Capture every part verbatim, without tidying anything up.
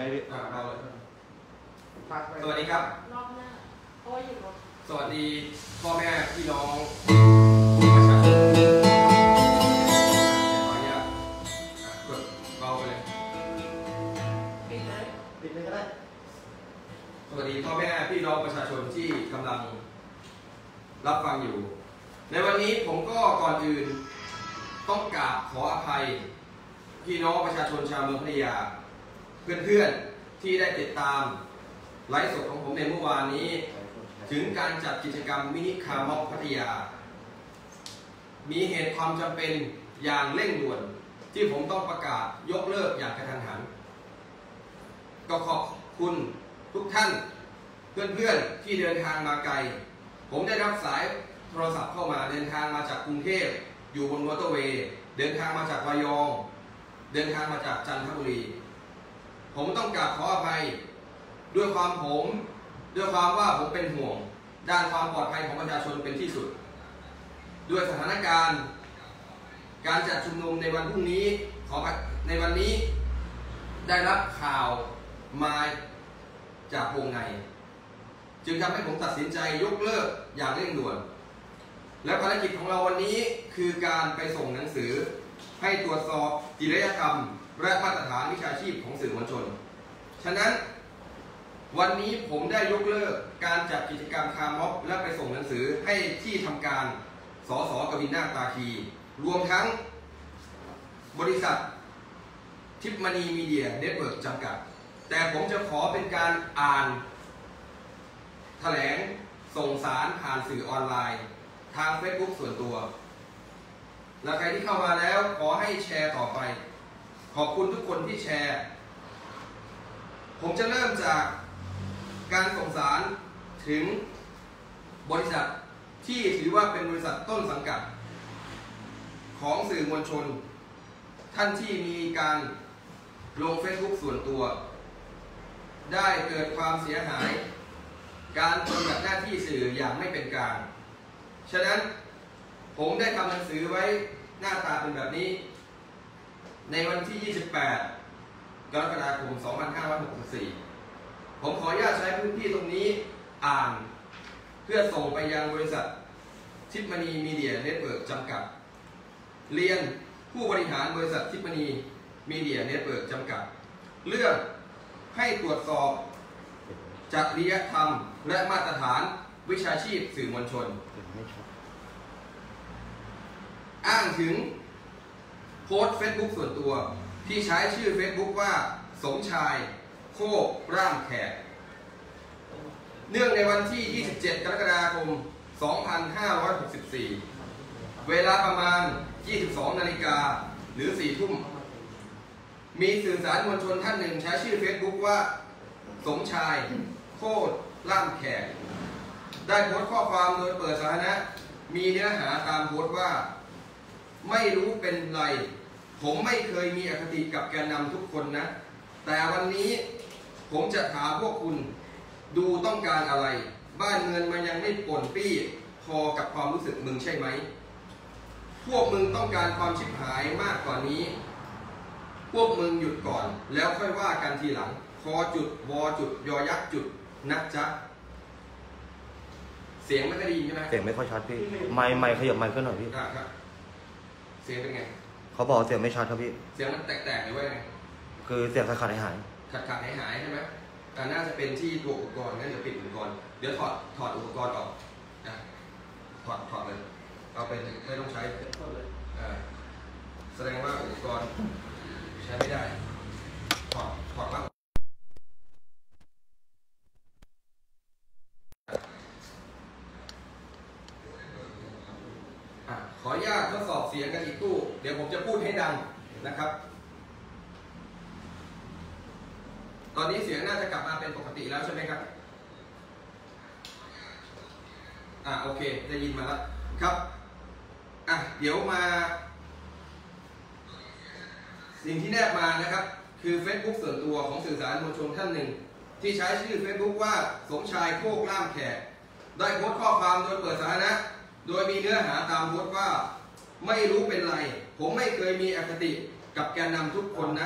พี่เราเลยสวัสดีครับรอบหน้าเพราะว่าอยู่รถสวัสดีพ่อแม่พี่น้องผู้ประชาชนขออนุญาตกดเบาไปเลยปิดเลยปิดเลยก็ได้สวัสดีพ่อแม่พี่น้องประชาชนที่กำลังรับฟังอยู่ในวันนี้ผมก็ก่อนอื่นต้องกราบขออภัยพี่น้องประชาชนชาวเมืองพัทยาเพื่อนๆที่ได้ติดตามไลฟ์สดของผมในเมื่อวานนี้ถึงการจัดกิจกรรมมินิคาร์ม็อกพัทยามีเหตุความจำเป็นอย่างเร่งด่วนที่ผมต้องประกาศยกเลิกอย่างกระทันหันก็ขอบคุณทุกท่านเพื่อนๆที่เดินทางมาไกลผมได้รับสายโทรศัพท์เข้ามาเดินทางมาจากกรุงเทพอยู่บนมอเตอร์เวย์เดินทางมาจากระยองเดินทางมาจากจันทบุรีผมต้องกราบขออภัยด้วยความผมด้วยความว่าผมเป็นห่วงด้านความปลอดภัยของประชาชนเป็นที่สุดด้วยสถานการณ์การจัดชุมนุมในวันพรุ่งนี้ของในวันนี้ได้รับข่าวมาจากวงในจึงทำให้ผมตัดสินใจยกเลิกอย่างเร่งด่วนและภารกิจของเราวันนี้คือการไปส่งหนังสือให้ตรวจสอบจริยธรรมและมาตรฐานวิชาชีพของสื่อมวลชนฉะนั้นวันนี้ผมได้ยกเลิกการจัดกิจกรรมคาร์ม็อกและไปส่งหนังสือให้ที่ทำการสสกวินนาคตาคีรวมทั้งบริษัททิพมณีมีเดียเน็ตเวิร์กจำกัดแต่ผมจะขอเป็นการอ่านแถลงส่งสารผ่านสื่อออนไลน์ทาง Facebook ส่วนตัวและใครที่เข้ามาแล้วขอให้แชร์ต่อไปขอบคุณทุกคนที่แชร์ผมจะเริ่มจากการส่งสารถึงบริษัทที่ถือว่าเป็นบริษัทต้นสังกัดของสื่อมวลชนท่านที่มีการลง Facebook ส่วนตัวได้เกิดความเสียหายการปฏิบัติหน้าที่สื่ออย่างไม่เป็นกลางฉะนั้นผมได้ทำหนังสือไว้หน้าตาเป็นแบบนี้ในวันที่ยี่สิบแปดกรกฎาคมสองพันห้าร้อยหกสิบสี่ผมขออนุญาตใช้พื้นที่ตรงนี้อ่านเพื่อส่งไปยังบริษัททิพมณีมีเดียเน็ตเวิร์กจำกัดเรียนผู้บริหารบริษัททิพมณีมีเดียเน็ตเวิร์กจำกัดเรื่องให้ตรวจสอบจริยธรรมและมาตรฐานวิชาชีพสื่อมวลชนอ้างถึงโพสต์ Facebook ส่วนตัวที่ใช้ชื่อ Facebook ว่าสมชายโคกร่ามแขกเนื่องในวันที่ยี่สิบเจ็ดกรกฎาคมสองพันห้าร้อยหกสิบสี่เวลาประมาณยี่สิบสองนาฬิกาหรือสี่ทุ่มมีสื่อสารมวลชนท่านหนึ่งใช้ชื่อ Facebook ว่าสมชายโคกร่ามแขกได้โพสต์ข้อความโดยเปิดสาธารณะมีเนื้อหาตามโพสต์ว่าไม่รู้เป็นไรผมไม่เคยมีอคติกับแกนนำทุกคนนะแต่วันนี้ผมจะถามพวกคุณดูต้องการอะไรบ้านเงินมันยังไม่ป่นปี้พอกับความรู้สึกมึงใช่ไหมพวกมึงต้องการความชิบหายมากกว่านี้พวกมึงหยุดก่อนแล้วค่อยว่ากันทีหลังคอจุดวอจุดยอยักษ์จุดนะจ๊ะเสียงไม่ค่อยดีใช่ไหมเสียงไม่ค่อยชัดพี่ไมค์ไมค์ขยับไมค์ขึ้นหน่อยพี่ครับเสียงเป็นไงเขาบอกเสียงไม่ชัดครับพี่เสียงมันแตกๆหรือว่าไงคือเสียงขาดขาดหายหายขาดขาดหายหายใช่ไหมแต่น่าจะเป็นที่ตัวอุปกรณ์งั้นเดี๋ยวปิดอุปกรณ์เดี๋ยวถอดถอดอุปกรณ์ออกนะถอดถอดเลยเอาเป็นไม่ต้องใช้แสดงว่าอุปกรณ์ใช้ไม่ได้ถอดถอดบ้างขออนุญาตทดสอบเสียงกันอีกตู้เดี๋ยวผมจะพูดให้ดังนะครับตอนนี้เสียงน่าจะกลับมาเป็นปกติแล้วใช่ไหมครับอ่าโอเคได้ยินมาแล้วครับอ่ะเดี๋ยวมาสิ่งที่แนบมานะครับคือ Facebook ส่วนตัวของสื่อสารมวลชนท่านหนึ่งที่ใช้ชื่อ Facebook ว่าสมชายโคกร่ามแขกได้โพสต์ข้อความโดยเปิดสาธารณะโดยมีเนื้อหาตามโพสต์ว่าไม่รู้เป็นไรผมไม่เคยมีอคติกับแกนนำทุกคนนะ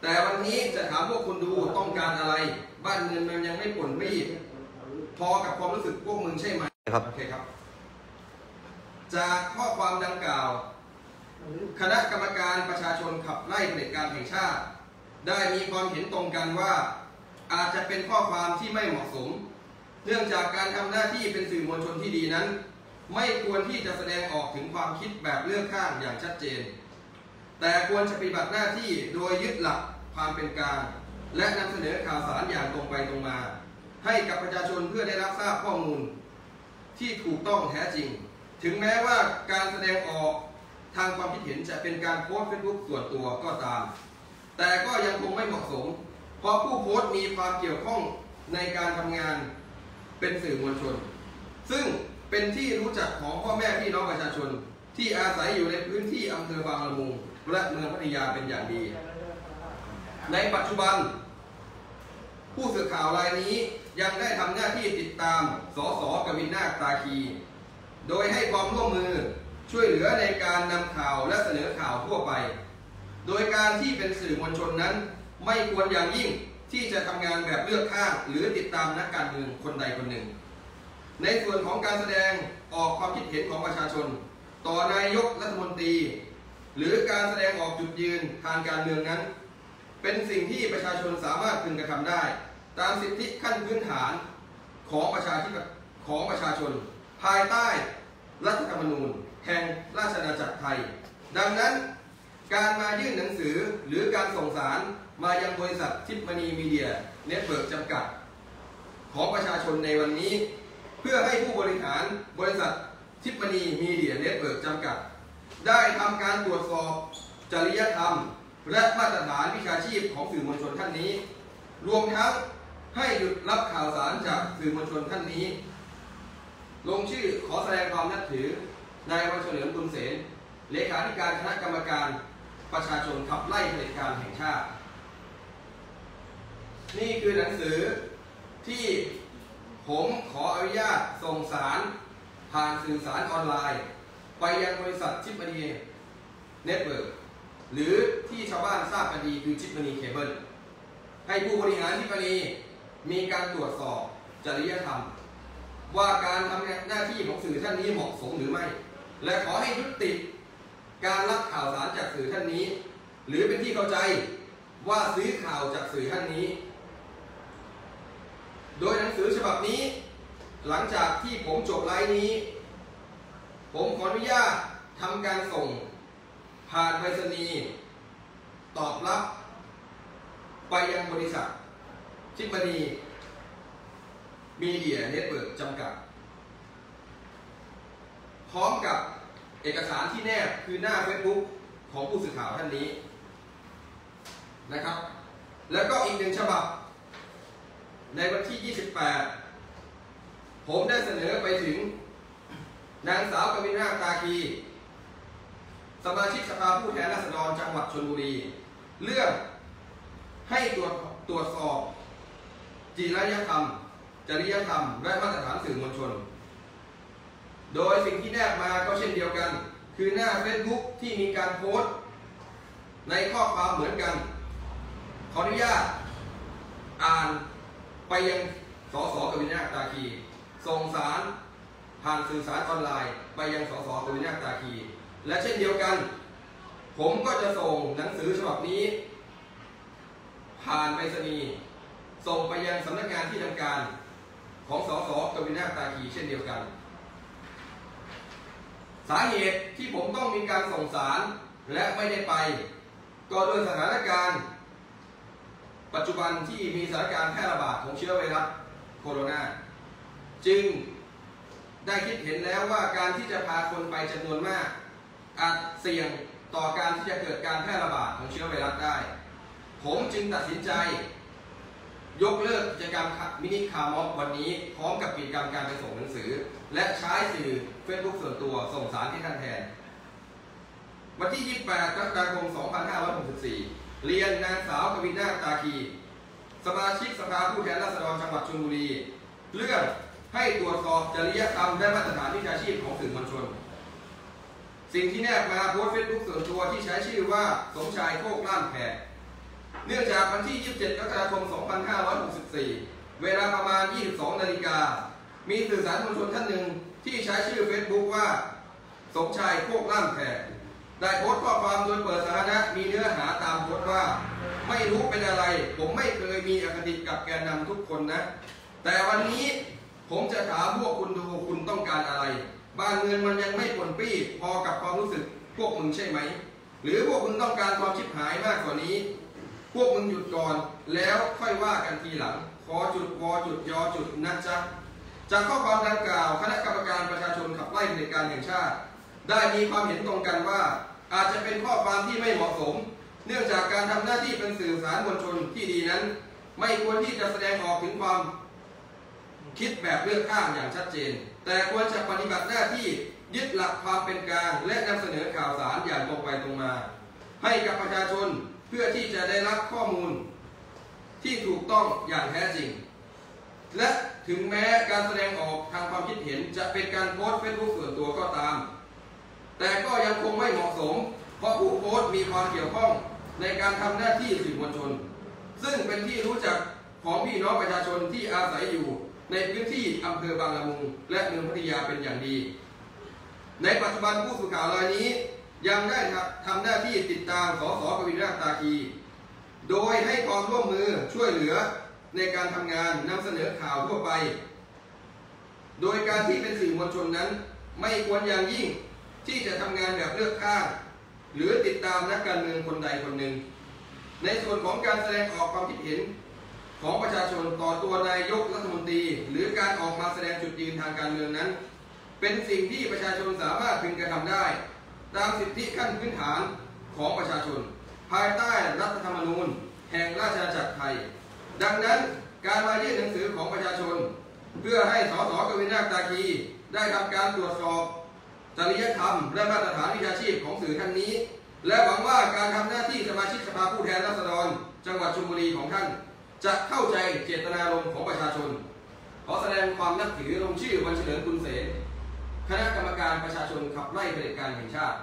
แต่วันนี้จะถามพวกคุณดูต้องการอะไรบ้านเมืองมันยังไม่ป่นไม่พอกับความรู้สึกพวกมึงใช่ไหมครับโอเคครับจากข้อความดังกล่าวคณะกรรมการประชาชนขับไล่เผด็จการแห่งชาติได้มีความเห็นตรงกันว่าอาจจะเป็นข้อความที่ไม่เหมาะสมเนื่องจากการทำหน้าที่เป็นสื่อมวลชนที่ดีนั้นไม่ควรที่จะแสดงออกถึงความคิดแบบเลือกข้างอย่างชัดเจนแต่ควรจะปฏิบัติหน้าที่โดยยึดหลักความเป็นกลางและนำเสนอข่าวสารอย่างตรงไปตรงมาให้กับประชาชนเพื่อได้รับทราบข้อมูลที่ถูกต้องแท้จริงถึงแม้ว่าการแสดงออกทางความคิดเห็นจะเป็นการโพสต์เฟซบุ๊กส่วนตัวก็ตามแต่ก็ยังคงไม่เหมาะสมเพราะผู้โพสต์มีความเกี่ยวข้องในการทำงานเป็นสื่อมวลชนซึ่งเป็นที่รู้จักของพ่อแม่พี่น้องประชาชนที่อาศัยอยู่ในพื้นที่อำเภอบางละมุงและเมืองพัทยาเป็นอย่างดีในปัจจุบันผู้สื่อข่าวรายนี้ยังได้ทำหน้าที่ติดตามสสกวินนาคตาคีโดยให้ความร่วมมือช่วยเหลือในการนำข่าวและเสนอข่าวทั่วไปโดยการที่เป็นสื่อมวลชนนั้นไม่ควรอย่างยิ่งที่จะทำงานแบบเลือกข้างหรือติดตามนักการเมืองคนใดคนหนึ่งในส่วนของการแสดงออกความคิดเห็นของประชาชนต่อนายกรัฐมนตรีหรือการแสดงออกจุดยืนทางการเมืองนั้นเป็นสิ่งที่ประชาชนสามารถพึงกระทำได้ตามสิทธิขั้นพื้นฐานของประชาธิปไตยของประชาชนภายใต้รัฐธรรมนูญแห่งราชอาณาจักรไทยดังนั้นการมายื่นหนังสือหรือการส่งสารมายังบริษัททิพมณีมีเดียเน็ตเวิร์กจำกัดของประชาชนในวันนี้เพื่อให้ผู้บริหารบริษัททิพมณีมีเดียเน็ตเวิร์กจำกัดได้ทำการตรวจสอบจริยธรรมและมาตรฐานวิชาชีพของสื่อมวลชนท่านนี้รวมทั้งให้หยุดรับข่าวสารจากสื่อมวลชนท่านนี้ลงชื่อขอแสดงความนับถือนายวันเฉลิมบุญเสนเลขาธิการคณะกรรมการประชาชนขับไล่เผด็จการแห่งชาตินี่คือหนังสือที่ผมขออนุญาตส่งสารผ่านสื่อสารออนไลน์ไปยังบริษัททิพมณีเน็ตเวิร์กหรือที่ชาวบ้านทราบกันดีคือทิพมณีเคเบิลให้ผู้บริหารทิพมณีมีการตรวจสอบจริยธรรมว่าการทำหน้าที่ของสื่อท่านนี้เหมาะสมหรือไม่และขอให้ยุติการรับข่าวสารจากสื่อท่านนี้หรือเป็นที่เข้าใจว่าซื้อข่าวจากสื่อท่านนี้โดยหนังสือฉบับนี้หลังจากที่ผมจบไลฟ์นี้ผมขออนุญาตทำการส่งผ่านไปรษณีย์ตอบรับไปยังบริษัททิพมณีมีเดียเน็ตเวิร์กจำกัดพร้อมกับเอกสารที่แนบคือหน้า Facebook ของผู้สื่อข่าวท่านนี้นะครับแล้วก็อีกหนึ่งฉบับในวันที่ยี่สิบแปดผมได้เสนอไปถึงนางสาวกวินนาคตาคีสมาชิกสภาผู้แทนราษฎรจังหวัดชลบุรีเรื่องให้ตรวจตรวจสอบจริยธรรมจริยธรรมและมาตรฐานสื่อมวลชนโดยสิ่งที่แนบมาก็เช่นเดียวกันคือหน้า Facebook ที่มีการโพสต์ในข้อความเหมือนกันขออนุญาตอ่านไปยังสสกวินนาคตาคีส่งสารผ่านสื่อสารออนไลน์ไปยังสสกวินนาคตาคีและเช่นเดียวกันผมก็จะส่งหนังสือฉบับนี้ผ่านไปรษณีย์ส่งไปยังสำนักงานที่ทำการของสสกวินนาคตาคีเช่นเดียวกันสาเหตุที่ผมต้องมีการส่งสารและไม่ได้ไปก็โดยสถานการณ์ปัจจุบันที่มีสถานการณ์แพร่ระบาดของเชื้อไวรัสโคโรนาจึงได้คิดเห็นแล้วว่าการที่จะพาคนไปจำนวนมากอาจเสี่ยงต่อการที่จะเกิดการแพร่ระบาดของเชื้อไวรัสได้ผมจึงตัดสินใจยกเลิกกิจกรรมมินิคาร์ม็อบวันนี้พร้อมกับกิจกรรมการไปส่งหนังสือและใช้สื่อ Facebook ส่วนตัวส่งสารที่ท่านแทนวันที่ยี่สิบแปดกรกฎาคมสองพันห้าร้อยหกสิบสี่เรียนนางสาวกวินนาคตาคีสมาชิกสภาผู้แทนราษฎรจังหวัดชลบุรีเรื่องให้ตรวจสอบจริยธรรมและมาตรฐานวิชาชีพของสื่อมวลชนสิ่งที่แนบมาโพสต์ Facebook ส่วนตัวที่ใช้ชื่อว่าสมชายโคกล้านแพรเนื่องจากวันที่ ยี่สิบเจ็ด กรกฎาคม สองพันห้าร้อยหกสิบสี่ เวลาประมาณ ยี่สิบสอง นาฬิกา มีสื่อสารมวลชนท่านหนึ่งที่ใช้ชื่อ Facebook ว่าสมชายโคกล่ามแขกได้โพสต์ข้อความโดยเปิดสาธารณะมีเนื้อหาตามโพสต์ว่าไม่รู้เป็นอะไรผมไม่เคยมีอคติกับแกนนำทุกคนนะแต่วันนี้ผมจะถามพวกคุณดูคุณต้องการอะไรบ้านเมืองมันยังไม่ปนปี้พอกับความรู้สึกพวกมึงใช่ไหมหรือพวกมึงต้องการความชิบหายมากกว่านี้พวกมึงหยุดก่อนแล้วค่อยว่ากันทีหลังขอจุดวอจุดยอจุดนะจ๊ะจากข้อความดังกล่าวคณะกรรมการประชาชนขับไล่เผด็จการแห่งชาติได้มีความเห็นตรงกันว่าอาจจะเป็นข้อความที่ไม่เหมาะสมเนื่องจากการทำหน้าที่เป็นสื่อสารมวลชนที่ดีนั้นไม่ควรที่จะแสดงออกถึงความคิดแบบเลือกข้างอย่างชัดเจนแต่ควรจะปฏิบัติหน้าที่ยึดหลักความเป็นกลางและนำเสนอข่าวสารอย่างตรงไปตรงมาให้กับประชาชนเพื่อที่จะได้รับข้อมูลที่ถูกต้องอย่างแท้จริงและถึงแม้การแสดงออกทางความคิดเห็นจะเป็นการโพสต์เฟซบุ๊กส่วนตัวก็ตามแต่ก็ยังคงไม่เหมาะสมเพราะผู้โพสต์มีความเกี่ยวข้องในการทำหน้าที่สื่อมวลชนซึ่งเป็นที่รู้จักของพี่น้องประชาชนที่อาศัยอยู่ในพื้นที่อำเภอบางละมุงและเมืองพัทยาเป็นอย่างดีในปัจจุบันผู้สื่อข่าวรายนี้ยังได้ทำหน้าที่ติดตามสสกวินราชตาคีโดยให้ความร่วมมือช่วยเหลือในการทำงานนำเสนอข่าวทั่วไปโดยการที่เป็นสื่อมวลชนนั้นไม่ควรอย่างยิ่งที่จะทำงานแบบเลือกข้างหรือติดตามนักการเมืองคนใดคนหนึ่งในส่วนของการแสดงออกความคิดเห็นของประชาชนต่อตัวนายกรัฐมนตรีหรือการออกมาแสดงจุดยืนทางการเมืองนั้นเป็นสิ่งที่ประชาชนสามารถพึงกระทำได้ตามสิทธิขั้นพื้นฐานของประชาชนภายใต้รัฐธรรมนูญแห่งราชอาณาจักรไทยดังนั้นการมายื่นหนังสือของประชาชนเพื่อให้สสกวินราชตาคีได้ทำการตรวจสอบจริยธรรมและมาตรฐานวิชาชีพของสื่อท่านนี้และหวังว่าการทำหน้าที่สมาชิกสภาผู้แทนราษฎรจังหวัดชลบุรีของท่านจะเข้าใจเจตนารมณ์ของประชาชนขอแสดงความนับถือลงชื่อวันเฉลิมกุลเสนคณะกรรมการประชาชนขับไล่เผด็จการแห่งชาติ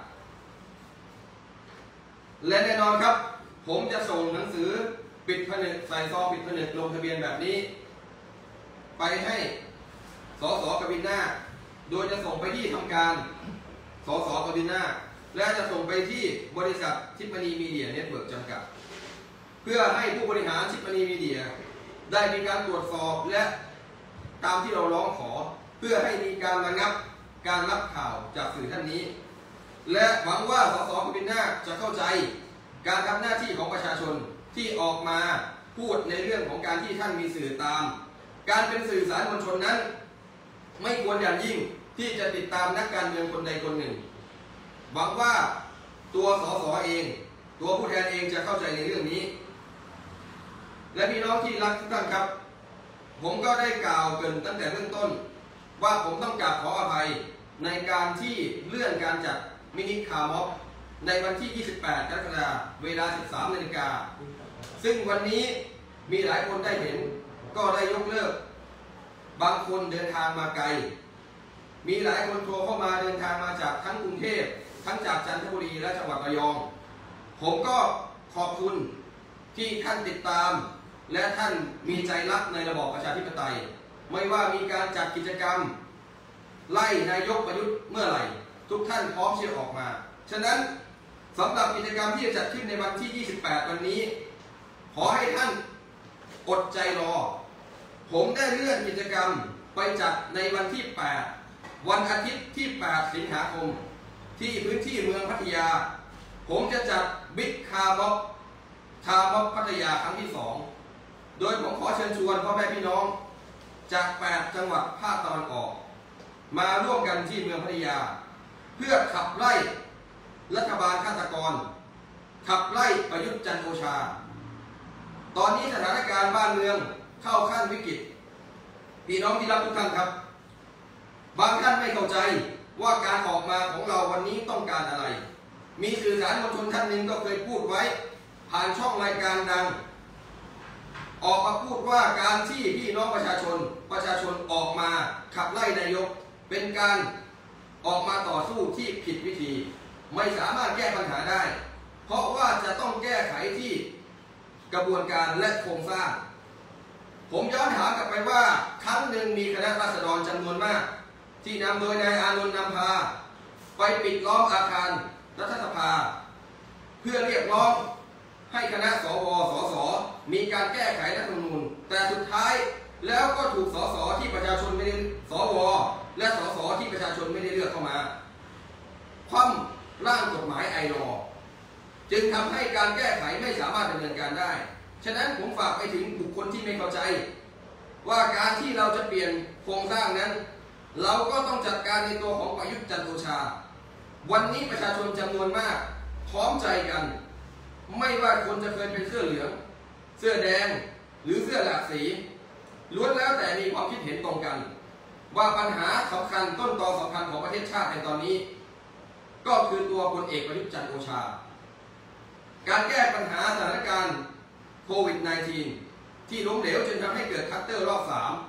และแน่นอนครับผมจะส่งหนังสือปิดผนึกใส่ซองปิดผนึกลงทะเบียนแบบนี้ไปให้สสกวินนาโดยจะส่งไปที่ทำการสสกวินนาและจะส่งไปที่บริษัททิพนีมีเดียเน็ตเวิร์กจำกัดเพื่อให้ผู้บริหารทิพนีมีเดียได้มีการตรวจสอบและตามที่เราร้องขอเพื่อให้มีการระงับการรับข่าวจากสื่อท่านนี้และหวังว่าสสกวินนาจะเข้าใจการทำหน้าที่ของประชาชนที่ออกมาพูดในเรื่องของการที่ท่านมีสื่อตามการเป็นสื่อสารมวลชนนั้นไม่ควรอย่างยิ่งที่จะติดตามนักการเมืองคนใดคนหนึ่งหวังว่าตัวสสเองตัวผู้แทนเองจะเข้าใจในเรื่องนี้และพี่น้องที่รักทุกท่านครับผมก็ได้กล่าวเกริ่นตั้งแต่เบื้องต้นว่าผมต้องกราบขออภัยในการที่เลื่อนการจัดมินิคาร์ม็อบในวันที่ ยี่สิบแปด กรกฎาคม เวลา สิบสาม นาฬิกาซึ่งวันนี้มีหลายคนได้เห็นก็ได้ยกเลิกบางคนเดินทางมาไกลมีหลายคนโทรเข้ามาเดินทางมาจากทั้งกรุงเทพทั้งจากจันทบุรีและจังหวัดระยองผมก็ขอบคุณที่ท่านติดตามและท่านมีใจรักในระบอบประชาธิปไตยไม่ว่ามีการจัดกิจกรรมไล่นายกประยุทธ์เมื่อไหร่ทุกท่านพร้อมที่จะออกมาฉะนั้นสำหรับกิจกรรมที่จะจัดขึ้นในวันที่ ยี่สิบแปด วันนี้ขอให้ท่านอดใจรอผมได้เลื่อนกิจกรรมไปจัดในวันที่ แปด วันอาทิตย์ที่ แปด สิงหาคมที่พื้นที่เมืองพัทยาผมจะจัดบิ๊กคาร์บ็อกคาร์บ็อกพัทยาครั้งที่สองโดยผมขอเชิญชวนพ่อแม่พี่น้องจากแปดจังหวัดภาคตะวันออกมาร่วมกันที่เมืองพัทยาเพื่อขับไล่รัฐบาลฆาตกรขับไล่ประยุทธ์จันทร์โอชาตอนนี้สถานการณ์บ้านเมืองเข้าขั้นวิกฤตพี่น้องที่รักทุกท่านครับบางท่านไม่เข้าใจว่าการออกมาของเราวันนี้ต้องการอะไรมีสื่อสารมวลชนท่านหนึ่งก็เคยพูดไว้ผ่านช่องรายการดังออกมาพูดว่าการที่พี่น้องประชาชนประชาชนออกมาขับไล่นายกเป็นการออกมาต่อสู้ที่ผิดวิธีไม่สามารถแก้ปัญหาได้เพราะว่าจะต้องแก้ไขที่กระบวนการและโครงสร้างผมย้อนถามกลับไปว่าครั้งหนึ่งมีคณะราษฎรจำนวนมากที่นำโดยนายอานนท์นำพาไปปิดล้อมอาคารรัฐสภาเพื่อเรียกร้องให้คณะสวสสมีการแก้ไขรัฐธรรมนูญแต่สุดท้ายแล้วก็ถูกสสที่ประชาชนไม่ได้สวและสสที่ประชาชนไม่ได้เลือกเข้ามาคว่ำร่างกฎหมายไอลอจึงทำให้การแก้ไขไม่สามารถดำเนินการได้ฉะนั้นผมฝากไปถึงบุคคลที่ไม่เข้าใจว่าการที่เราจะเปลี่ยนโครงสร้างนั้นเราก็ต้องจัดการในตัวของประยุทธ์จันทร์โอชาวันนี้ประชาชนจำนวนมากพร้อมใจกันไม่ว่าคนจะเคยเป็นเสื้อเหลืองเสื้อแดงหรือเสื้อหลากสีล้วนแล้วแต่มีความคิดเห็นตรงกันว่าปัญหาสำคัญต้นตอสำคัญของประเทศชาติในตอนนี้ก็คือตัวพลเอกประยุทธ์จันทร์โอชาการแก้ปัญหาสถานการณ์โควิด สิบเก้า ที่ล้มเหลวจนทำให้เกิดคัตเตอร์รอบสาม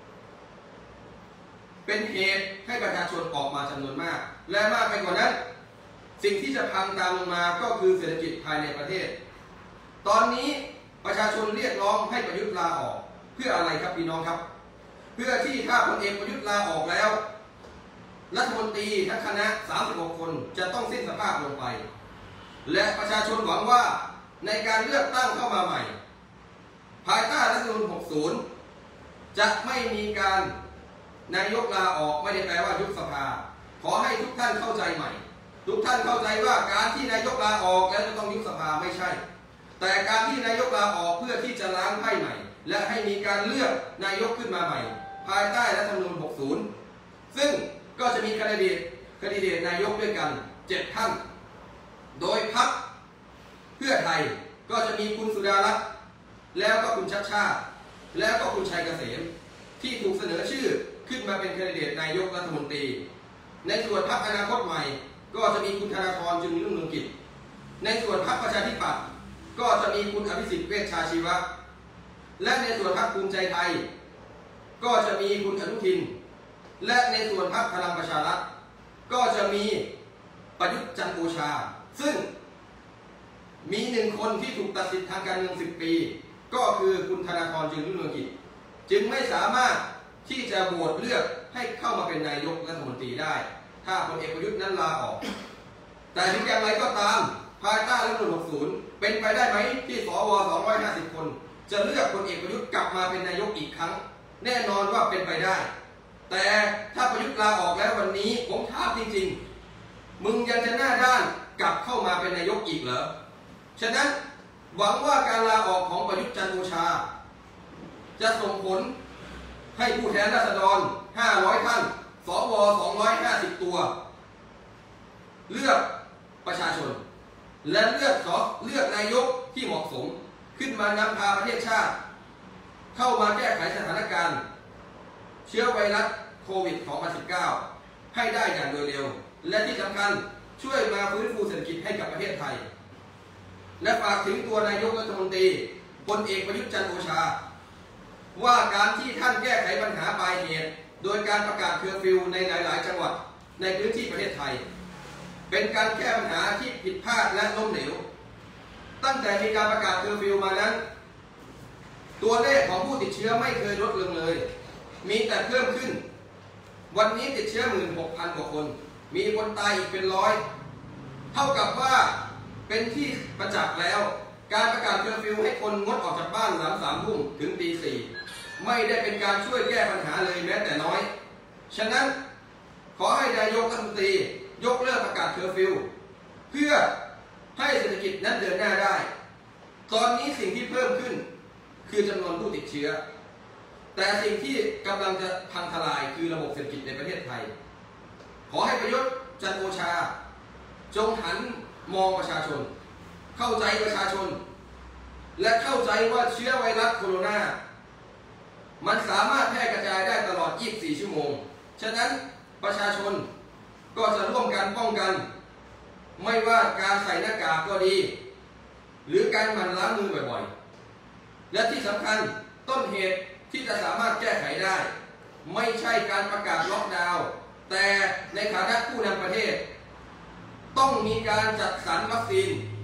เป็นเหตุให้ประชาชนออกมาจำนวนมากและมากไปกว่านั้นสิ่งที่จะพังตามลงมาก็คือเศรษฐกิจภายในประเทศตอนนี้ประชาชนเรียกร้องให้ประยุทธ์ลาออกเพื่ออะไรครับพี่น้องครับเพื่อที่ถ้าพลเอกประยุทธ์ลาออกแล้วรัฐมนตรีทั้งคณะสามสิบหกคนจะต้องสิ้นสภาพลงไปและประชาชนหวังว่าในการเลือกตั้งเข้ามาใหม่ภายใต้รัฐธรรมนูญหกสิบจะไม่มีการนายกลาออกไม่ได้แปลว่ายุบสภาขอให้ทุกท่านเข้าใจใหม่ทุกท่านเข้าใจว่าการที่นายกลาออกแล้วจะต้องยุบสภาไม่ใช่แต่การที่นายกลาออกเพื่อที่จะล้างไพ่ใหม่และให้มีการเลือกนายกขึ้นมาใหม่ภายใต้รัฐธรรมนูญหกสิบซึ่งก็จะมีแคนดิเดตแคนดิเดตนายกด้วยกันเจ็ดท่านโดยพรรคเพื่อไทยก็จะมีคุณสุดารัตน์แล้วก็คุณชัชชาติแล้วก็คุณชัยเกษมที่ถูกเสนอชื่อขึ้นมาเป็นแคนดิเดตนายกรัฐมนตรีในส่วนพรรคอนาคตใหม่ก็จะมีคุณธนาธรจึงรุ่งเรืองกิจในส่วนพรรคประชาธิปัตย์ก็จะมีคุณอภิสิทธิ์เวชชาชีวะและในส่วนพรรคภูมิใจไทยก็จะมีคุณอนุทินและในส่วนพรรคพลังประชารัฐก็จะมีประยุทธ์จันทร์โอชาซึ่งมีหนึ่งคนที่ถูกตัดสิทธิ์ทางการเมืองสิบปีก็คือคุณธนาธรจึงรุ่งเรืองกิจจึงไม่สามารถที่จะโหวตเลือกให้เข้ามาเป็นนายกรัฐมนตรีได้ถ้าพลเอกประยุทธ์นั้นลาออกแต่ถึงอย่างไรก็ตามภายใต้รัฐธรรมนูญหกสิบเป็นไปได้ไหมที่สวสองร้อยห้าสิบคนจะเลือกพลเอกประยุทธ์กลับมาเป็นนายกอีกครั้งแน่นอนว่าเป็นไปได้แต่ถ้าประยุทธ์ลาออกแล้ววันนี้ผมถามจริงๆมึงยังจะหน้าด้านกลับเข้ามาเป็นนายกอีกเหรอฉะนั้นหวังว่าการลาออกของประยุทธ์จันทร์โอชาจะส่งผลให้ผู้แทนราษฎรห้าร้อยท่านสวสองร้อยห้าสิบตัวเลือกประชาชนและเลือกสเลือกนายกที่เหมาะสมขึ้นมานำพาประเทศชาติเข้ามาแก้ไขสถานการณ์เชื้อไวรัสโควิด สองพันสิบเก้า ให้ได้อย่างโดยเร็วและที่สำคัญช่วยมาฟื้นฟูเศรษฐกิจให้กับประเทศไทยและฝากถึงตัวนายกรัฐมนตรีพลเอกประยุทธ์จันทร์โอชาว่าการที่ท่านแก้ไขปัญหาปลายเหตุโดยการประกาศเคอร์ฟิวในหลายๆจังหวัดในพื้นที่ประเทศไทยเป็นการแก้ปัญหาที่ผิดพลาดและล้มเหลวตั้งแต่มีการประกาศเคอร์ฟิวมานั้นตัวเลขของผู้ติดเชื้อไม่เคยลดลงเลยมีแต่เพิ่มขึ้นวันนี้ติดเชื้อ หนึ่งหมื่นหกพัน กว่าคนมีคนตายอีกเป็นร้อยเท่ากับว่าเป็นที่ประจักษ์แล้วการประกาศเคอร์ฟิวให้คนงดออกจากบ้านหลังสามทุ่มถึงตีสี่ไม่ได้เป็นการช่วยแก้ปัญหาเลยแม้แต่น้อยฉะนั้นขอให้นายกรัฐมนตรียกเลิกประกาศเคอร์ฟิวเพื่อให้เศรษฐกิจนั้นเดินหน้าได้ตอนนี้สิ่งที่เพิ่มขึ้นคือจำนวนผู้ติดเชื้อแต่สิ่งที่กำลังจะพังทลายคือระบบเศรษฐกิจในประเทศไทยขอให้ประยุทธ์จันทร์โอชาจงหันมองประชาชนเข้าใจประชาชนและเข้าใจว่าเชื้อไวรัสโคโรนามันสามารถแพร่กระจายได้ตลอดยี่สิบสี่ชั่วโมงฉะนั้นประชาชนก็จะร่วมกันป้องกันไม่ว่าการใส่หน้ากากก็ดีหรือการหมั่นล้างมือบ่อยๆและที่สำคัญต้นเหตุที่จะสามารถแก้ไขได้ไม่ใช่การประกาศล็อกดาวน์แต่ในฐานะผู้นำประเทศต้องมีการจัดสรรวัคซีน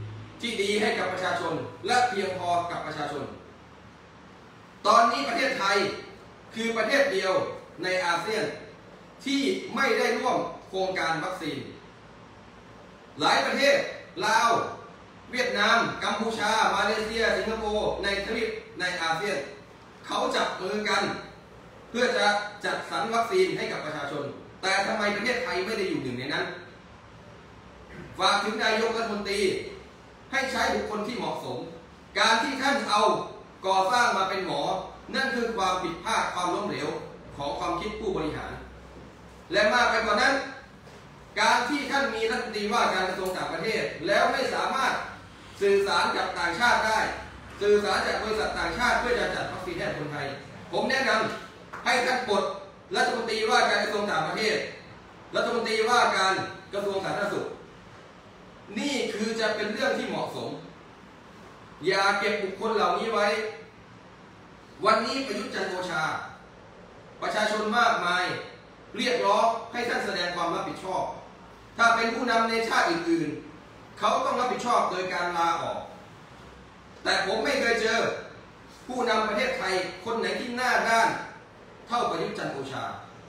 ที่ดีให้กับประชาชนและเพียงพอกับประชาชนตอนนี้ประเทศไทยคือประเทศเดียวในอาเซียนที่ไม่ได้ร่วมโครงการวัคซีนหลายประเทศลาวเวียดนามกัมพูชามาเลเซียสิงคโปร์ในทวีปในอาเซียนเขาจับมือกันเพื่อจะจัดสรรวัคซีนให้กับประชาชนแต่ทำไมประเทศไทยไม่ได้อยู่หนึ่งในนั้นฝากถึงนายกรัฐมนตรีให้ใช้บุคคลที่เหมาะสมการที่ท่านเอาก่อสร้างมาเป็นหมอนั่นคือความผิดพลาดความล้มเหลวของความคิดผู้บริหารและมากไปกว่านั้นการที่ท่านมีรัฐมนตรีว่าการกระทรวงต่างประเทศแล้วไม่สามารถสื่อสารกับต่างชาติได้สื่อสารจากบริษัทต่างชาติเพื่อจะจัดวัคซีนให้คนไทยผมแนะนำให้ท่านปลดรัฐมนตรีว่าการกระทรวงต่างประเทศรัฐมนตรีว่าการกระทรวงสาธารณสุขนี่คือจะเป็นเรื่องที่เหมาะสมอย่าเก็บบุคคลเหล่านี้ไว้วันนี้ประยุทธ์จันทร์โอชาประชาชนมากมายเรียกร้องให้ท่านแสดงความรับผิดชอบถ้าเป็นผู้นำในชาติอื่นๆเขาต้องรับผิดชอบโดยการลาออกแต่ผมไม่เคยเจอผู้นำประเทศไทยคนไหนที่หน้าด้านเท่าประยุทธ์จันทร์โอชา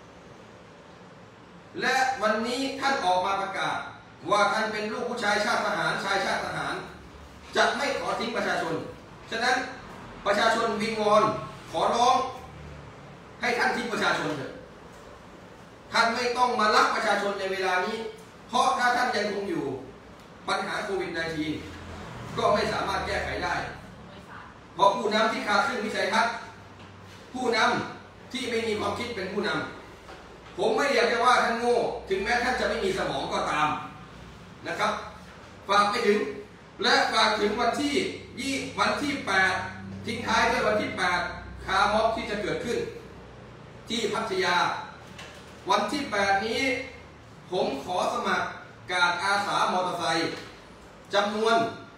และวันนี้ท่านออกมาประกาศว่าท่านเป็นลูกผู้ชายชาติทหารชายชาติทหารจะไม่ขอทิ้งประชาชนฉะนั้นประชาชนวิงวอนขอร้องให้ท่านทิ้งประชาชนเถอะท่านไม่ต้องมารักประชาชนในเวลานี้เพราะถ้าท่านยังคงอยู่ปัญหาโควิด สิบเก้า ก็ไม่สามารถแก้ไขได้เพราะผู้นำที่ขาดซึ่งวิสัยทัศน์ผู้นำที่ไม่มีความคิดเป็นผู้นำผมไม่อยากจะว่าท่านโง่ถึงแม้ท่านจะไม่มีสมองก็ตามนะครับฝากไปถึงและฝากถึงวันที่ยี่วันที่แปดทิ้งท้ายด้วยวันที่แปดคาร์ม็อบที่จะเกิดขึ้นที่พัทยาวันที่แปดนี้ผมขอสมัครการอาสามอเตอร์ไซค์จำนวน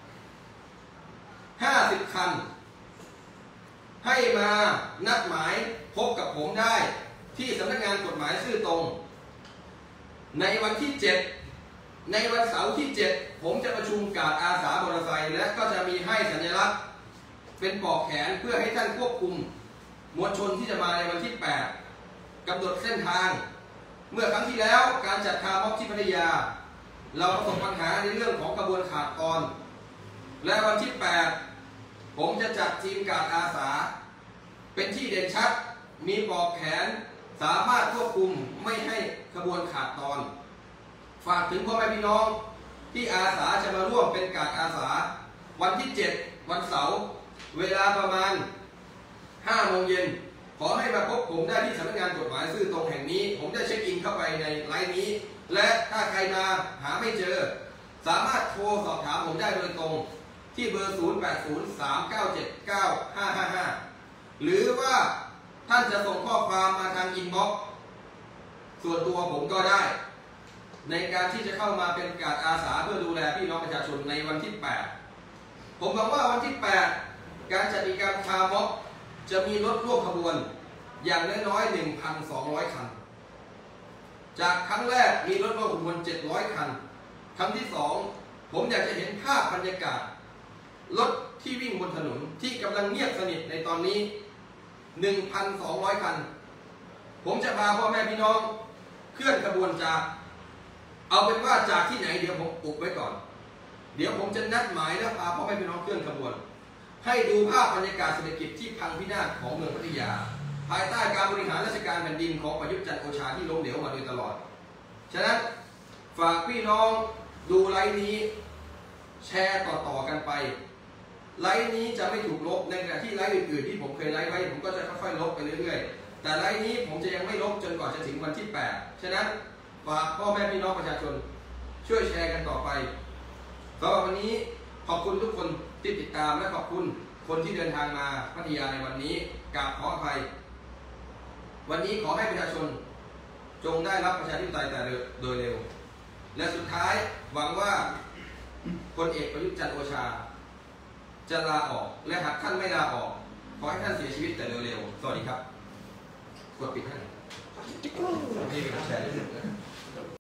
ห้าสิบคันให้มานัดหมายพบกับผมได้ที่สำนักงานกฎหมายซื่อตรงในวันที่เจ็ดในวันเสาร์ที่เจ็ดผมจะประชุมการอาสามอเตอร์ไซค์และก็จะมีให้สัญลักษณ์เป็นปลอกแขนเพื่อให้ท่านควบคุมมวลชนที่จะมาในวันที่แปดกำหนดเส้นทางเมื่อครั้งที่แล้วการจัดคาร์ม็อบที่พัทยาเราประสบปัญหาในเรื่องของกระบวนขาดตอนและวันที่แปดผมจะจัดทีมการอาสาเป็นที่เด่นชัดมีปลอกแขนสามารถควบคุมไม่ให้ขบวนขาดตอนฝากถึงพ่อแม่พี่น้องที่อาสาจะมาร่วมเป็นการอาสาวันที่เจ็ดวันเสาร์เวลาประมาณห้าโมงเย็นขอให้มาพบผมได้ที่สำนักงานกฎหมายซื่อตรงแห่งนี้ผมจะเช็คอินเข้าไปในไลน์นี้และถ้าใครมาหาไม่เจอสามารถโทรสอบถามผมได้โดยตรงที่เบอร์ ศูนย์ แปด ศูนย์ สาม เก้า เจ็ด เก้า ห้า ห้า ห้า หรือว่าท่านจะส่งข้อความมาทางอินบ็อกซ์ส่วนตัวผมก็ได้ในการที่จะเข้ามาเป็นการอาสาเพื่อดูแลพี่น้องประชาชนในวันที่แปดผมหวังว่าวันที่แปดการจัดกิจกรรมคาร์ม็อบจะมีรถร่วมขบวนอย่างน้อยๆ หนึ่งพันสองร้อย คันจากครั้งแรกมีรถร่วมขบวนเจ็ดร้อยคันครั้งที่สองผมอยากจะเห็นภาพบรรยากาศรถที่วิ่งบนถนนที่กำลังเงียบสนิทในตอนนี้ หนึ่งพันสองร้อย คันผมจะพาพ่อแม่พี่น้องเคลื่อนขบวนจากเอาเป็นว่าจากที่ไหนเดี๋ยวผมอุบไว้ก่อนเดี๋ยวผมจะนัดหมายแล้วพาพ่อแม่พี่น้องเคลื่อนขบวนให้ดูภาพบรรยากาศเศรษฐกิจที่พังพินาศของเมืองพัทยาภายใต้การบริหารราชการแผ่นดินของประยุทธ์จันทร์โอชาที่ล้มเหลวมาโดยตลอดฉะนั้นฝากพี่น้องดูไลฟ์นี้แชร์ต่อๆกันไปไลฟ์นี้จะไม่ถูกลบในขณะที่ไลฟ์อื่นๆที่ผมเคยไลฟ์ไว้ผมก็จะค่อยๆลบไปเรื่อยๆแต่ไลฟ์นี้ผมจะยังไม่ลบจนกว่าจะถึงวันที่แปดฉะนั้นฝากพ่อแม่พี่น้องประชาชนช่วยแชร์กันต่อไปสำหรับวันนี้ขอบคุณทุกคนที่ติดตามและขอบคุณคนที่เดินทางมาพัทยาในวันนี้กราบขออภัยวันนี้ขอให้ประชาชนจงได้รับประชาธิปไตยแต่โดยเร็วและสุดท้ายหวังว่าพลเอกประยุทธ์จันทร์โอชาจะลาออกและหากท่านไม่ลาออกขอให้ท่านเสียชีวิตแต่เร็วๆสวัสดีครับกดปิดให้นี่เป็นแชร์ได้หนึ่ง